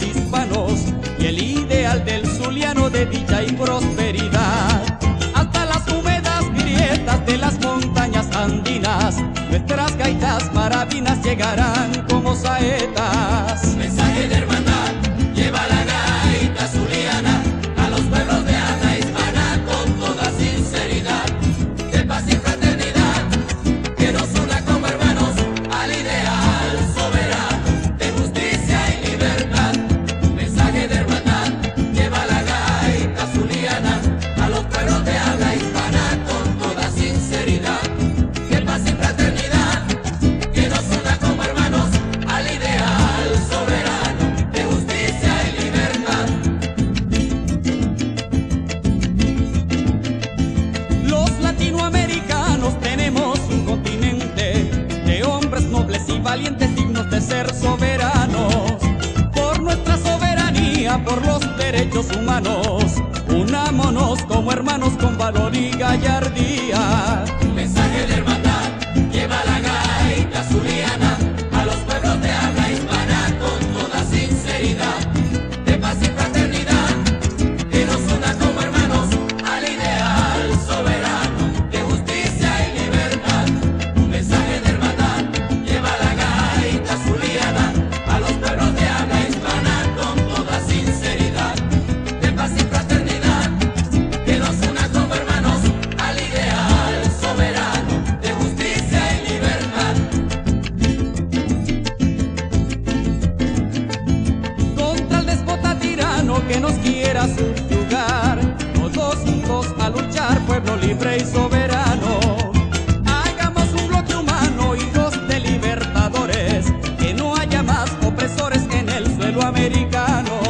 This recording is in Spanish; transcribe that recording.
hispanos y el ideal del zuliano de dicha y prosperidad. Hasta las húmedas grietas de las montañas andinas, nuestras gaitas maravinas llegarán como saetas. Mensaje de hermandad lleva la gaita zuliana a los pueblos de habla hispana con toda sinceridad, de paz y fraternidad, que nos una como hermanos al ideal soberano de justicia y libertad. Mensaje de hermandad lleva la gaita zuliana a los pueblos de habla hispana con toda sinceridad, de paz y fraternidad, que nos una como hermanos al ideal soberano de justicia y libertad. Los latinoamericanos tenemos un continente de hombres nobles y valientes dignos de ser soberanos. Por nuestra soberanía, por los derechos humanos, unámonos como hermanos con valor y gallardía. Mensaje de hermandad lleva la gaita zuliana a los pueblos de habla hispana con toda sinceridad, de paz y fraternidad, que nos una como hermanos al ideal soberano de justicia y libertad. Un mensaje de hermandad lleva la gaita zuliana a los pueblos de habla hispana con toda sinceridad, de paz y fraternidad, que nos una como hermanos al ideal soberano de justicia y libertad. Contra el déspota tirano que nos quiera subyugar, todos juntos a luchar, pueblo libre y soberano. Hagamos un bloque humano, hijos de libertadores, que no haya más opresores en el suelo americano.